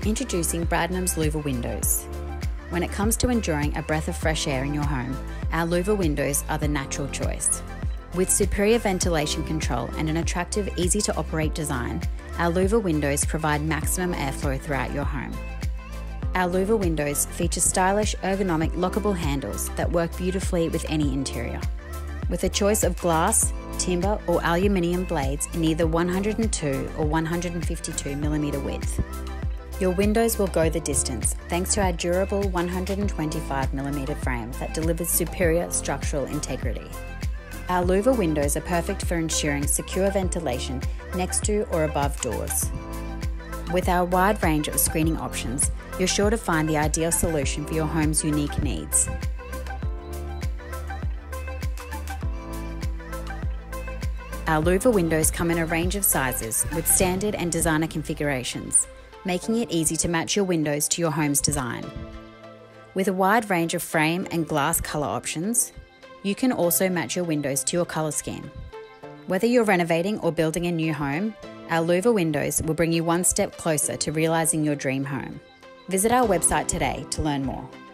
Introducing Bradnam's Louver windows. When it comes to enjoying a breath of fresh air in your home, our Louver windows are the natural choice. With superior ventilation control and an attractive, easy-to-operate design, our Louver windows provide maximum airflow throughout your home. Our Louver windows feature stylish, ergonomic, lockable handles that work beautifully with any interior. With a choice of glass, timber or aluminium blades in either 102 or 152mm width. Your windows will go the distance thanks to our durable 125mm frame that delivers superior structural integrity. Our Louver windows are perfect for ensuring secure ventilation next to or above doors. With our wide range of screening options, you're sure to find the ideal solution for your home's unique needs. Our Louver windows come in a range of sizes with standard and designer configurations, making it easy to match your windows to your home's design. With a wide range of frame and glass colour options, you can also match your windows to your colour scheme. Whether you're renovating or building a new home, our Louver windows will bring you one step closer to realising your dream home. Visit our website today to learn more.